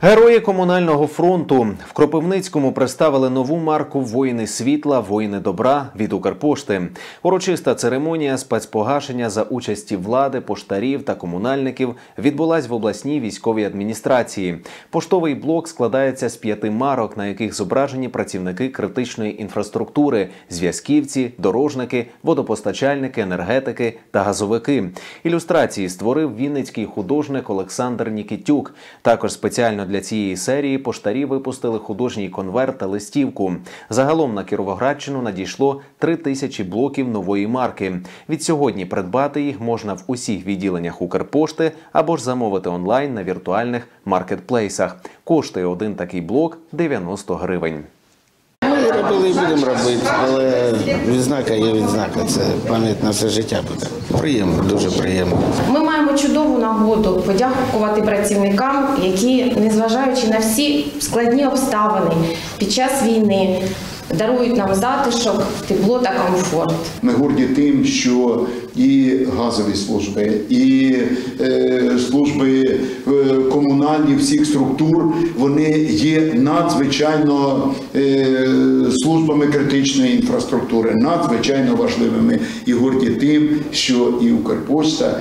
Герої комунального фронту. В Кропивницькому представили нову марку «Воїни світла, воїни добра» від Укрпошти. Урочиста церемонія спецпогашення за участі влади, поштарів та комунальників відбулась в обласній військовій адміністрації. Поштовий блок складається з 5 марок, на яких зображені працівники критичної інфраструктури – зв'язківці, дорожники, водопостачальники, енергетики та газовики. Ілюстрації створив вінницький художник Олександр Нікітюк. Також спеціально для цієї серії поштарі випустили художній конверт та листівку. Загалом на Кіровоградщину надійшло 3000 блоків нової марки. Відсьогодні придбати їх можна в усіх відділеннях Укрпошти або ж замовити онлайн на віртуальних маркетплейсах. Коштує один такий блок 90 гривень. Ми робили і будемо робити, але відзнака є відзнака. Це пам'ять на все життя буде. Приємно, дуже приємно. Ми маємо чудову нагоду подякувати працівникам, які, незважаючи на всі складні обставини під час війни, дарують нам затишок, тепло та комфорт. Ми горді тим, що і газові служби, і служби комунальні всіх структур, вони є надзвичайно службами критичної інфраструктури, надзвичайно важливими. І горді тим, що і Укрпошта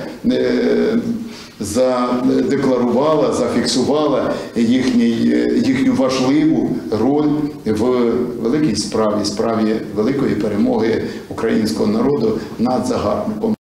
задекларувала, зафіксувала їхню важливу роль в великій справі великої перемоги українського народу над загарбником.